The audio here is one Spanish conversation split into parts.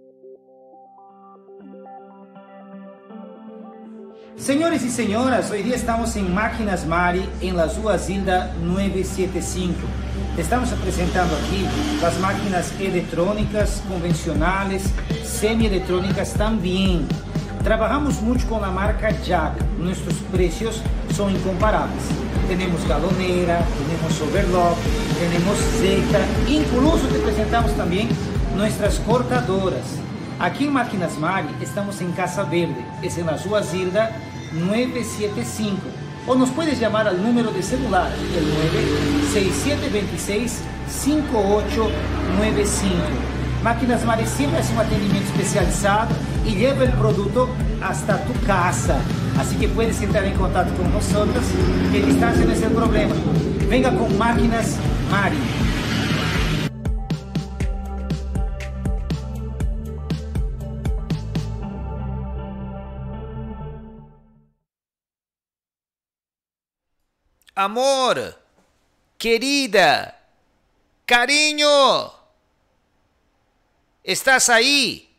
Señores y señoras, hoy día estamos en Máquinas Mari, en la Rua Zilda 975. Estamos presentando aquí las máquinas electrónicas, convencionales, semi-electrónicas también. Trabajamos mucho con la marca Jag. Nuestros precios son incomparables. Tenemos galonera, tenemos overlock, tenemos Zeta, incluso te presentamos también nuestras cortadoras. Aquí en Máquinas Mari estamos en Casa Verde, es en la Rua Zilda 975. O nos puedes llamar al número de celular, el 96726-5895. Máquinas Mari siempre hace un atendimiento especializado y lleva el producto hasta tu casa. Así que puedes entrar en contacto con nosotros, que distancia no es el problema. Venga con Máquinas Mari. Amor, querida, cariño, ¿estás ahí?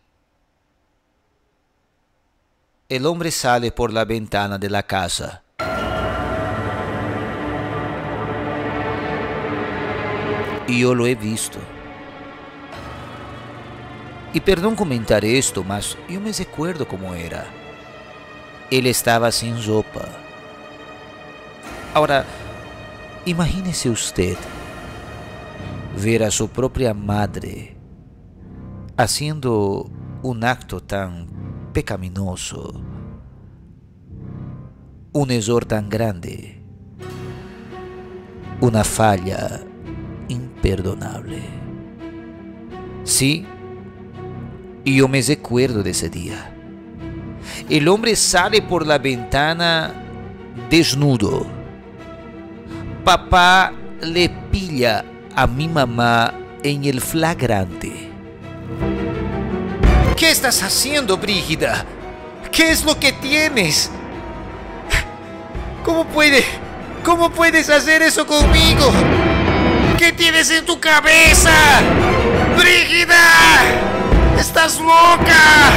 El hombre sale por la ventana de la casa. Y yo lo he visto. Y perdón comentar esto, mas yo me recuerdo cómo era. Él estaba sin ropa. Ahora, imagínese usted ver a su propia madre haciendo un acto tan pecaminoso, un error tan grande, una falla imperdonable. Sí, y yo me recuerdo de ese día. El hombre sale por la ventana desnudo. Papá le pilla a mi mamá en el flagrante. ¿Qué estás haciendo, Brígida? ¿Qué es lo que tienes? ¿Cómo puedes hacer eso conmigo? ¿Qué tienes en tu cabeza? ¡Brígida! ¡Estás loca!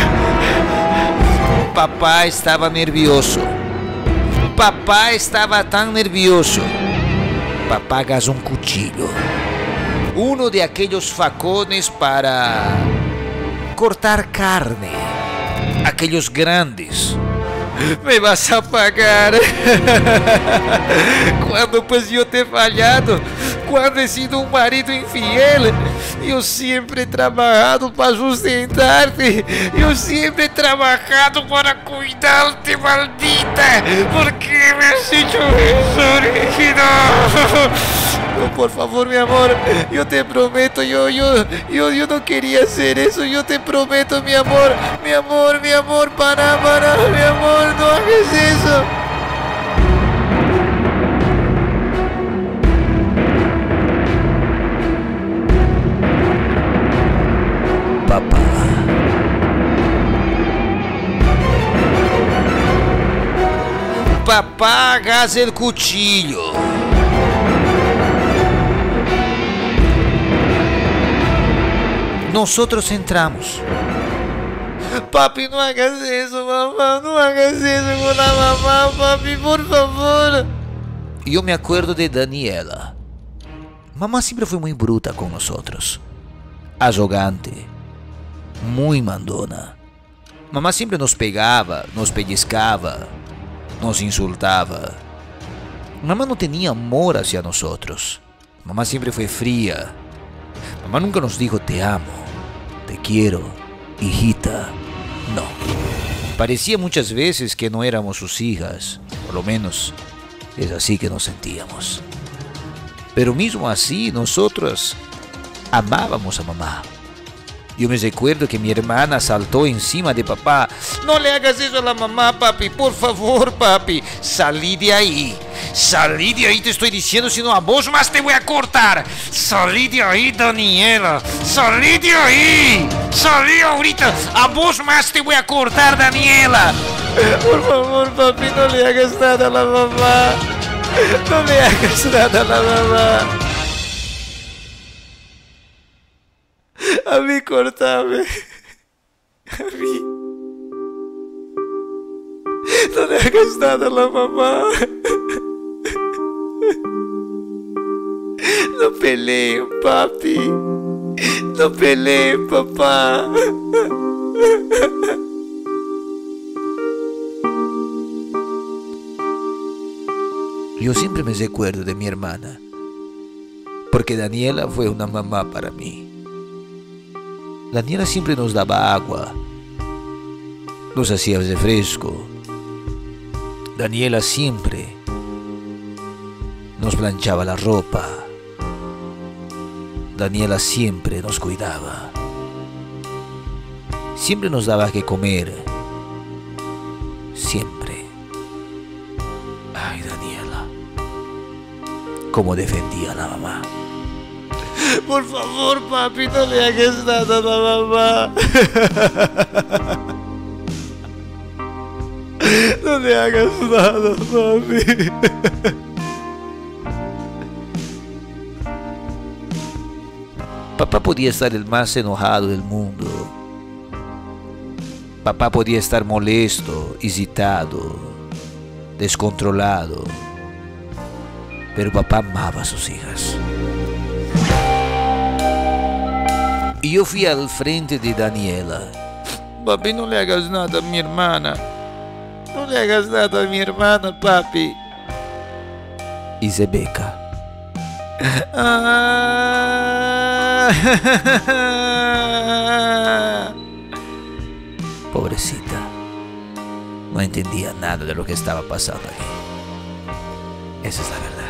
Papá estaba nervioso. Papá estaba tan nervioso. Papá agarró un cuchillo. Uno de aquellos facones para cortar carne. Aquellos grandes. Me vas a pagar. Cuando pues yo te he fallado. Cuando he sido un marido infiel. Yo siempre he trabajado para sustentarte. Yo siempre he trabajado para cuidarte, maldita. ¿Por qué me has hecho eso, Rígido? No, por favor, mi amor. Yo te prometo, yo no quería hacer eso. Yo te prometo, mi amor. Mi amor, para, mi amor, no hagas eso. Papá. Papá, agarra el cuchillo. Nosotros entramos. Papi, no hagas eso, mamá. No hagas eso con la mamá, papi, por favor. Yo me acuerdo de Daniela. Mamá siempre fue muy bruta con nosotros. Arrogante. Muy mandona. Mamá siempre nos pegaba, nos pellizcaba, nos insultaba. Mamá no tenía amor hacia nosotros. Mamá siempre fue fría. Mamá nunca nos dijo te amo, te quiero, hijita. No. Parecía muchas veces que no éramos sus hijas. Por lo menos es así que nos sentíamos. Pero mismo así nosotros amábamos a mamá. Yo me recuerdo que mi hermana saltó encima de papá. No le hagas eso a la mamá, papi. Por favor, papi. Salí de ahí. Salí de ahí, te estoy diciendo. Si no, a vos más te voy a cortar. Salí de ahí, Daniela. Salí de ahí. Salí ahorita. A vos más te voy a cortar, Daniela. Por favor, papi, no le hagas nada a la mamá. No le hagas nada a la mamá. A mí cortame. A mí. No le hagas nada a la mamá. No peleen, papi. No peleen, papá. Yo siempre me recuerdo de mi hermana, porque Daniela fue una mamá para mí. Daniela siempre nos daba agua, nos hacía refresco. Daniela siempre nos planchaba la ropa. Daniela siempre nos cuidaba. Siempre nos daba que comer. Siempre. Ay, Daniela, cómo defendía a la mamá. Por favor, papi, no le hagas nada a la mamá. No le hagas nada, papi. Papá podía estar el más enojado del mundo. Papá podía estar molesto, irritado, descontrolado. Pero papá amaba a sus hijas. Y yo fui al frente de Daniela. Papi, no le hagas nada a mi hermana. No le hagas nada a mi hermana, papi. Y Rebeca. Pobrecita. No entendía nada de lo que estaba pasando aquí. Esa es la verdad.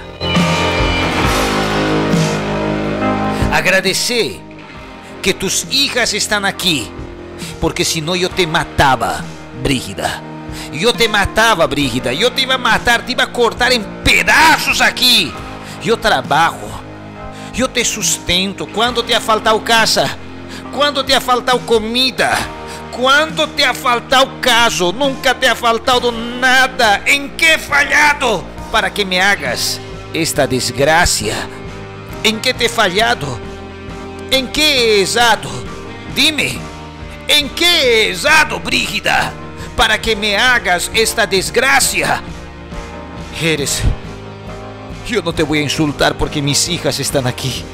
Agradece que tus hijas están aquí, porque si no yo te mataba, Brígida. Yo te mataba, Brígida. Yo te iba a matar, te iba a cortar en pedazos aquí. Yo trabajo, yo te sustento. ¿Cuándo te ha faltado casa? ¿Cuándo te ha faltado comida? ¿Cuándo te ha faltado caso? Nunca te ha faltado nada. ¿En qué he fallado para que me hagas esta desgracia? ¿En qué te he fallado? ¿En qué he errado? Dime, ¿en qué he errado, Brígida, para que me hagas esta desgracia? Yo no te voy a insultar porque mis hijas están aquí.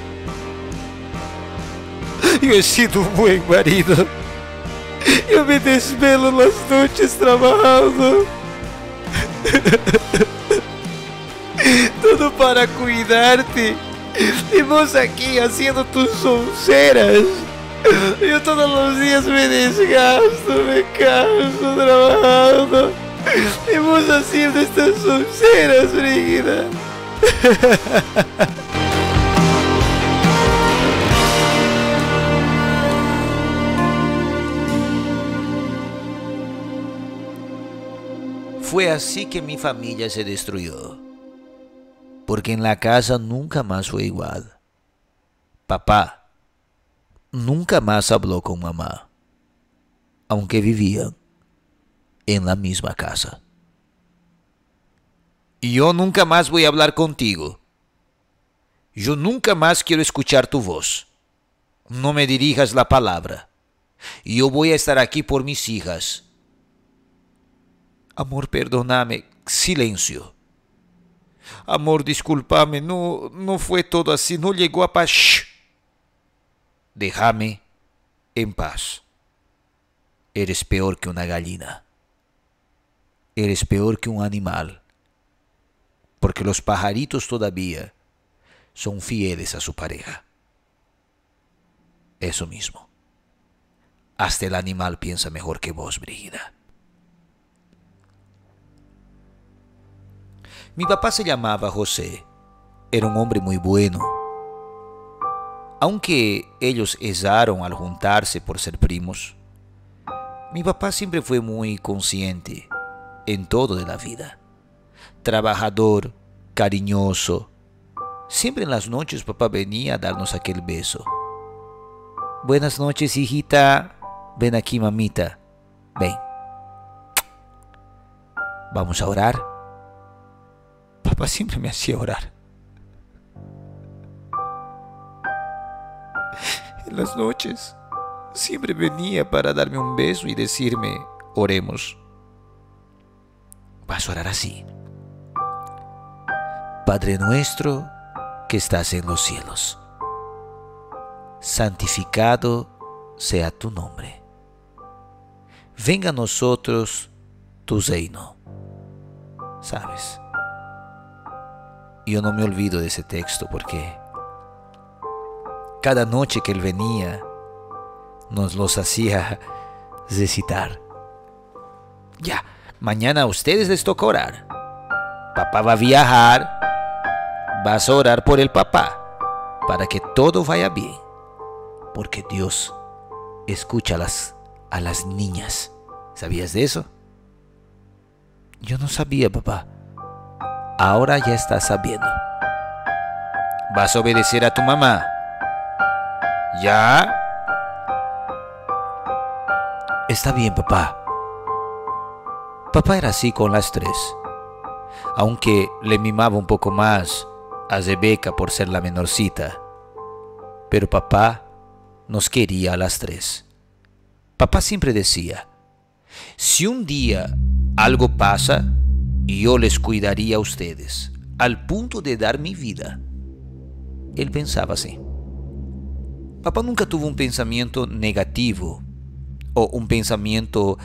Yo he sido un buen marido. Yo me desvelo las noches trabajando. Todo para cuidarte. Y vos aquí haciendo tus sonceras. Yo todos los días me desgasto, me canso trabajando. Y vos haciendo estas sonceras, Brígida. Fue así que mi familia se destruyó, porque en la casa nunca más fue igual. Papá nunca más habló con mamá, aunque vivían en la misma casa. Y yo nunca más voy a hablar contigo. Yo nunca más quiero escuchar tu voz. No me dirijas la palabra. Yo voy a estar aquí por mis hijas. Amor, perdóname. Silencio. Amor, discúlpame. No fue todo así. No llegó a paz. Shh. Déjame en paz. Eres peor que una gallina. Eres peor que un animal. Porque los pajaritos todavía son fieles a su pareja. Eso mismo. Hasta el animal piensa mejor que vos, Brígida. Mi papá se llamaba José. Era un hombre muy bueno. Aunque ellos erraron al juntarse por ser primos, mi papá siempre fue muy consciente en todo de la vida. Trabajador, cariñoso. Siempre en las noches papá venía a darnos aquel beso. Buenas noches, hijita. Ven aquí, mamita. Ven. Vamos a orar. Papá siempre me hacía orar. En las noches siempre venía para darme un beso y decirme, oremos. Vas a orar así. Padre nuestro que estás en los cielos, santificado sea tu nombre. Venga a nosotros tu reino. ¿Sabes? Yo no me olvido de ese texto porque cada noche que él venía nos los hacía recitar. Ya, mañana a ustedes les toca orar. Papá va a viajar. Vas a orar por el papá para que todo vaya bien. Porque Dios escucha a las niñas. ¿Sabías de eso? Yo no sabía, papá. Ahora ya estás sabiendo. ¿Vas a obedecer a tu mamá? ¿Ya? Está bien, papá. Papá era así con las tres. Aunque le mimaba un poco más a Rebeca por ser la menorcita. Pero papá nos quería a las tres. Papá siempre decía, si un día algo pasa, yo les cuidaría a ustedes, al punto de dar mi vida. Él pensaba así. Papá nunca tuvo un pensamiento negativo o un pensamiento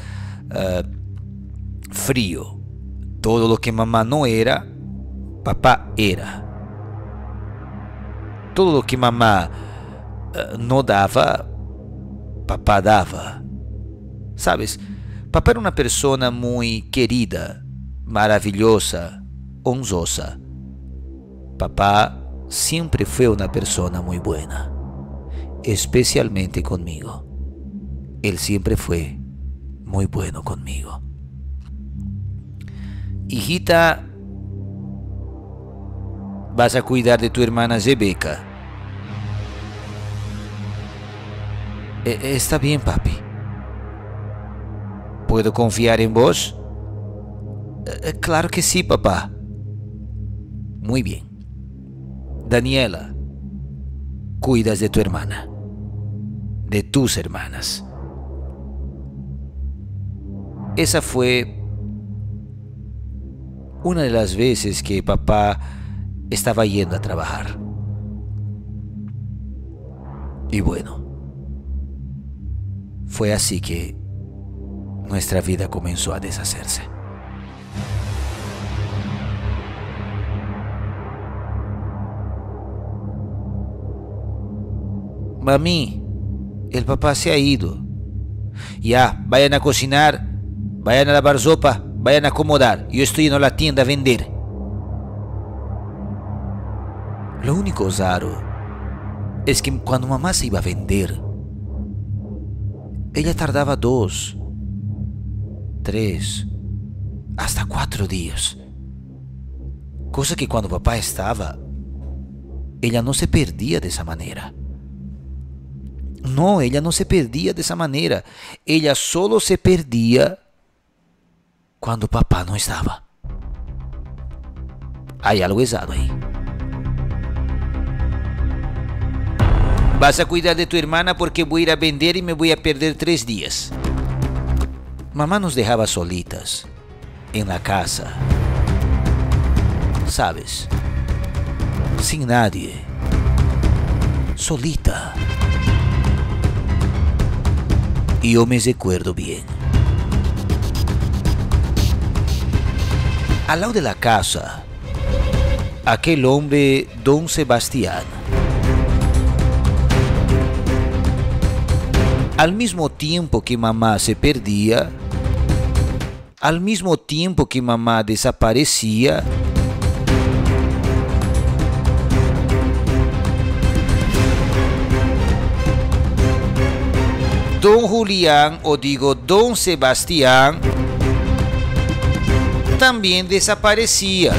frío. Todo lo que mamá no era, papá era. Todo lo que mamá no daba, papá daba. ¿Sabes? Papá era una persona muy querida, maravillosa, honrosa. Papá siempre fue una persona muy buena, especialmente conmigo. Él siempre fue muy bueno conmigo. Hijita, vas a cuidar de tu hermana Rebeca. Está bien, papi. ¿Puedo confiar en vos? Claro que sí, papá. Muy bien. Daniela, cuidas de tu hermana, de tus hermanas. Esa fue una de las veces que papá estaba yendo a trabajar. Y bueno, fue así que nuestra vida comenzó a deshacerse. Mami, el papá se ha ido. Ya, vayan a cocinar, vayan a lavar ropa, vayan a acomodar. Yo estoy yendo a la tienda a vender. Lo único raro es que cuando mamá se iba a vender, ella tardaba 2, 3, hasta 4 días. Cosa que cuando papá estaba, ella no se perdía de esa manera. No, ella no se perdía de esa manera. Ella solo se perdía cuando papá no estaba. Hay algo errado ahí. Vas a cuidar de tu hermana porque voy a ir a vender y me voy a perder 3 días. Mamá nos dejaba solitas en la casa. ¿Sabes? Sin nadie. Solita. Y yo me recuerdo bien. Al lado de la casa, aquel hombre, Don Sebastián, al mismo tiempo que mamá se perdía, al mismo tiempo que mamá desaparecía, Don Julián, o digo Don Sebastián, también desaparecía.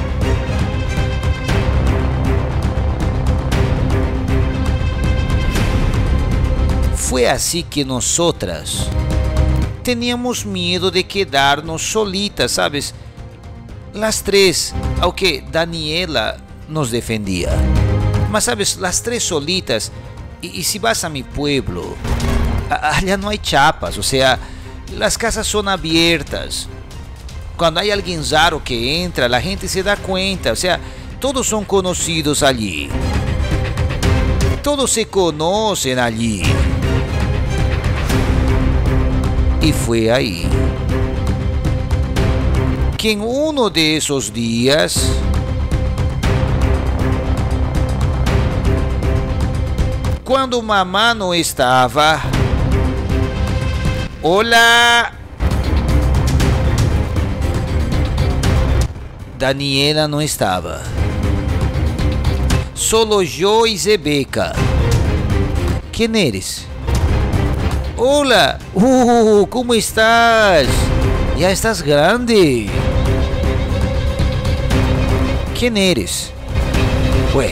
Fue así que nosotras teníamos miedo de quedarnos solitas, ¿sabes? Las tres, aunque Daniela nos defendía. Mas, ¿sabes? Las tres solitas. Y si vas a mi pueblo, Allá no hay chapas, o sea, las casas son abiertas. Cuando hay alguien raro que entra, la gente se da cuenta, o sea, todos son conocidos allí. Todos se conocen allí. Y fue ahí que en uno de esos días cuando mamá no estaba, hola, Daniela no estaba, solo yo y Rebeca. ¿Quién eres? Hola, ¿cómo estás? Ya estás grande. ¿Quién eres? Pues,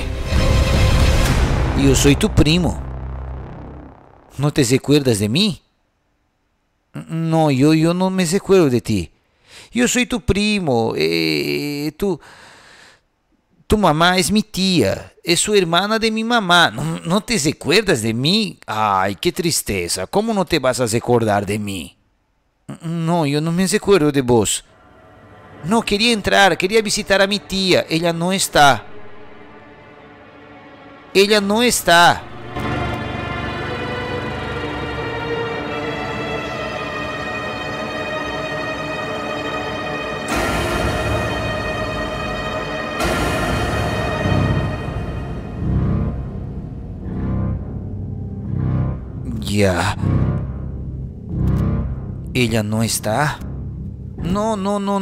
yo soy tu primo. ¿No te recuerdas de mí? No, yo no me recuerdo de ti. Yo soy tu primo. Tu mamá es mi tía. Es su hermana de mi mamá. ¿No te recuerdas de mí? Ay, qué tristeza. ¿Cómo no te vas a recordar de mí? No, yo no me recuerdo de vos. No, quería entrar, quería visitar a mi tía. Ella no está. Ella no está. Ya. Ella no está. No.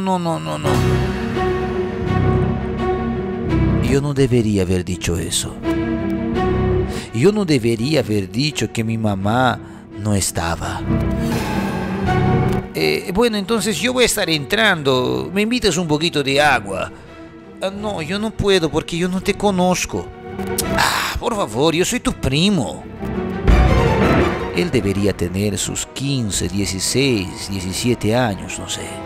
Yo no debería haber dicho eso. Yo no debería haber dicho que mi mamá no estaba. Bueno, entonces yo voy a estar entrando. ¿Me invitas un poquito de agua? No, yo no puedo porque yo no te conozco. Por favor, yo soy tu primo. Él debería tener sus 15, 16, 17 años, no sé.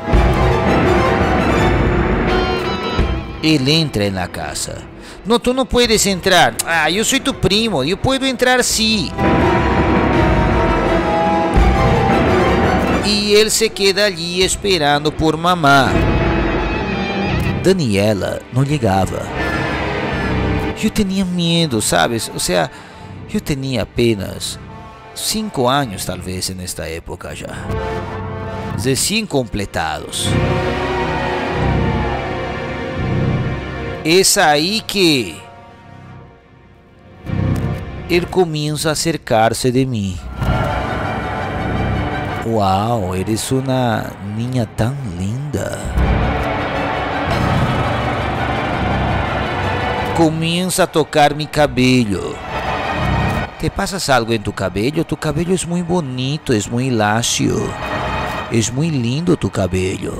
Él entra en la casa. No, tú no puedes entrar. Yo soy tu primo, yo puedo entrar sí. Y él se queda allí esperando por mamá. Daniela no llegaba. Yo tenía miedo, ¿sabes? O sea, yo tenía apenas 5 años tal vez en esta época ya. Recién completados. Es ahí que él comienza a acercarse de mí. Wow, eres una niña tan linda. Comienza a tocar mi cabello. ¿Te pasas algo en tu cabello? Tu cabello es muy bonito, es muy lacio. Es muy lindo tu cabello.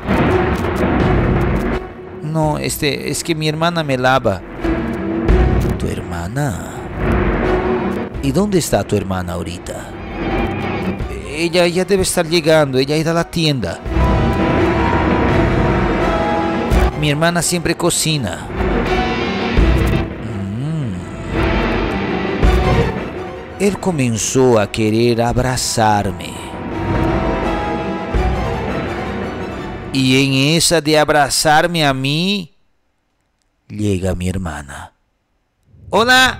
No, es que mi hermana me lava. ¿Tu hermana? ¿Y dónde está tu hermana ahorita? Ella ya debe estar llegando, ella ha ido a la tienda. Mi hermana siempre cocina. Él comenzó a querer abrazarme. Y en esa de abrazarme a mí, llega mi hermana. ¡Hola!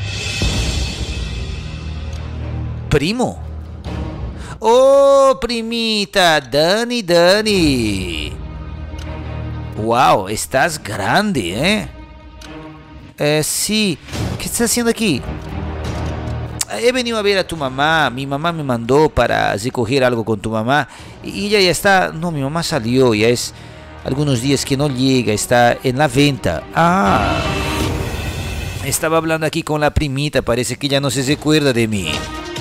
¿Primo? ¡Oh, primita! Dani. ¡Wow! Estás grande, ¿eh? Sí. ¿Qué estás haciendo aquí? He venido a ver a tu mamá. Mi mamá me mandó para recoger algo con tu mamá. Y ella ya está... No, mi mamá salió. Ya es algunos días que no llega. Está en la venta. Estaba hablando aquí con la primita. Parece que ya no se recuerda de mí.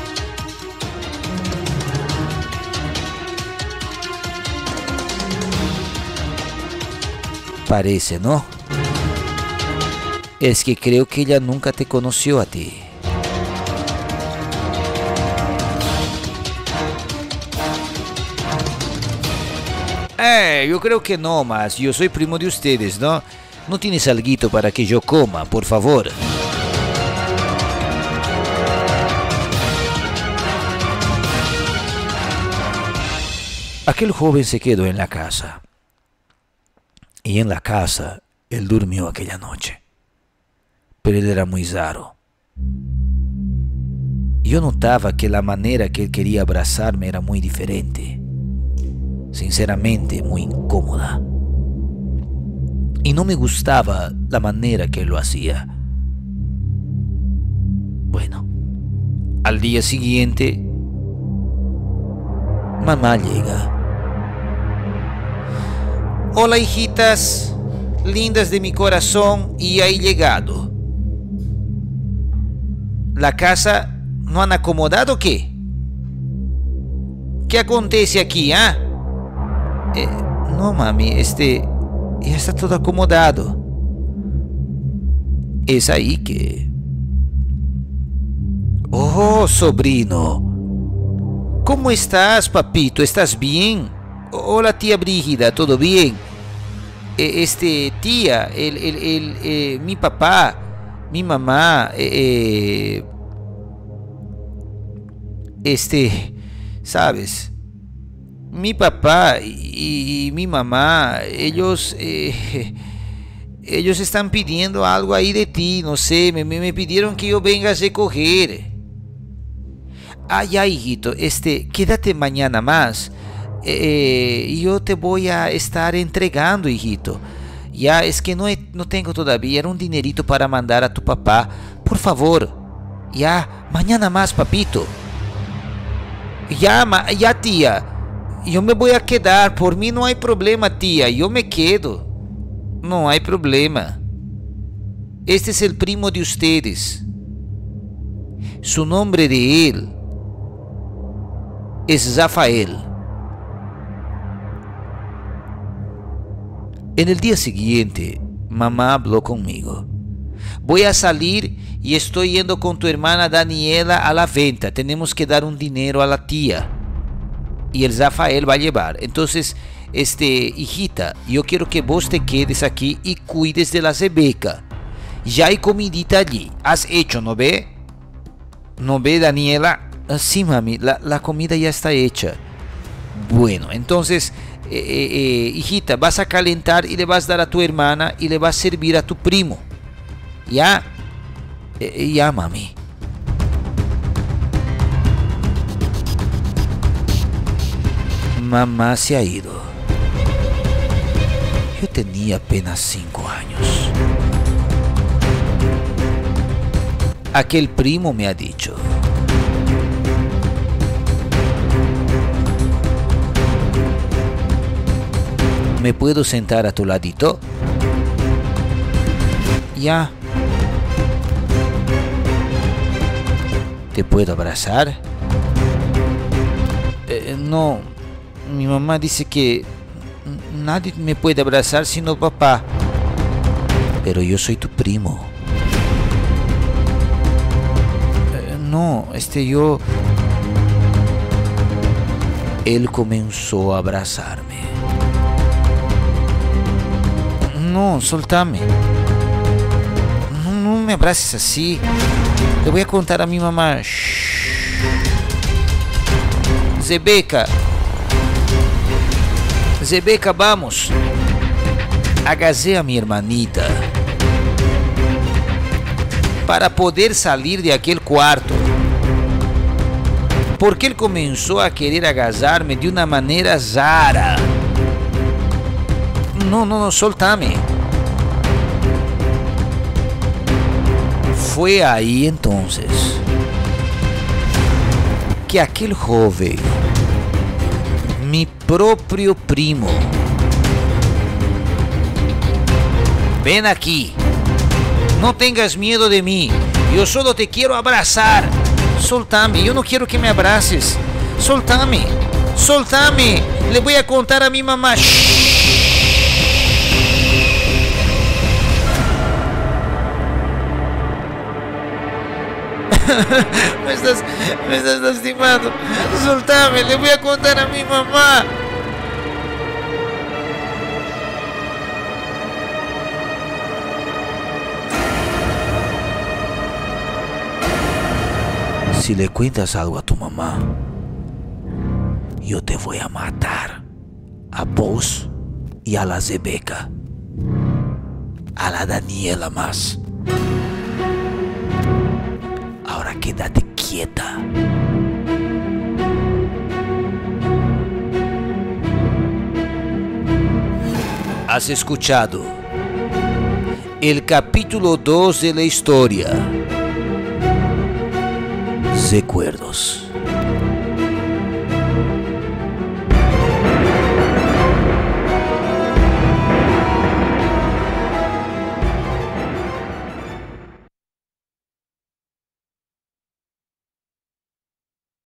Parece, ¿no? Es que creo que ella nunca te conoció a ti. Yo creo que no más. Yo soy primo de ustedes, ¿no? ¿No tienes alguito para que yo coma, por favor? Aquel joven se quedó en la casa. Y en la casa él durmió aquella noche. Pero él era muy raro. Yo notaba que la manera que él quería abrazarme era muy diferente. Sinceramente, muy incómoda. Y no me gustaba la manera que él lo hacía. Bueno, al día siguiente, mamá llega. Hola, hijitas, lindas de mi corazón, y he llegado. ¿La casa no han acomodado o qué? ¿Qué acontece aquí, ah? No, mami, ya está todo acomodado. Es ahí que... Oh, sobrino. ¿Cómo estás, papito? ¿Estás bien? Hola, tía Brígida, ¿todo bien? Tía, mi papá, mi mamá, ¿sabes? Mi papá y mi mamá, ellos están pidiendo algo ahí de ti, no sé, me pidieron que yo venga a recoger. Ah, ya, hijito, quédate mañana más. Yo te voy a estar entregando, hijito. Ya, es que no tengo todavía, era un dinerito para mandar a tu papá. Por favor, ya, mañana más, papito. Ya, tía. Yo me voy a quedar, por mí no hay problema, tía, yo me quedo. No hay problema. Este es el primo de ustedes. Su nombre de él es Rafael. En el día siguiente, mamá habló conmigo. Voy a salir y estoy yendo con tu hermana Daniela a la venta. Tenemos que dar un dinero a la tía. Y el Rafael va a llevar. Entonces, hijita, yo quiero que vos te quedes aquí y cuides de la Rebeca. Ya hay comidita allí. Has hecho, ¿no ve? ¿No ve, Daniela? Sí, mami, la comida ya está hecha. Bueno, entonces, hijita, vas a calentar y le vas a dar a tu hermana y le vas a servir a tu primo. ¿Ya? Ya, mami. Mamá se ha ido. Yo tenía apenas 5 años. Aquel primo me ha dicho: ¿me puedo sentar a tu ladito? Ya. ¿Te puedo abrazar? No. Mi mamá dice que nadie me puede abrazar sino papá. Pero yo soy tu primo. No, yo... Él comenzó a abrazarme. No, soltame. No me abraces así. Le voy a contar a mi mamá. Shh. Rebeca, vamos. Agarré a mi hermanita para poder salir de aquel cuarto, porque él comenzó a querer agarrarme de una manera rara. No, soltame. Fue ahí entonces que aquel joven, mi propio primo, ven aquí, no tengas miedo de mí, yo solo te quiero abrazar, soltame, yo no quiero que me abraces, soltame, le voy a contar a mi mamá. Shh. Me estás lastimando. Soltame, le voy a contar a mi mamá. Si le cuentas algo a tu mamá, yo te voy a matar. A vos y a la Rebeca. A la Daniela más. Ahora quédate quieta. Has escuchado el capítulo 2 de la historia. Recuerdos.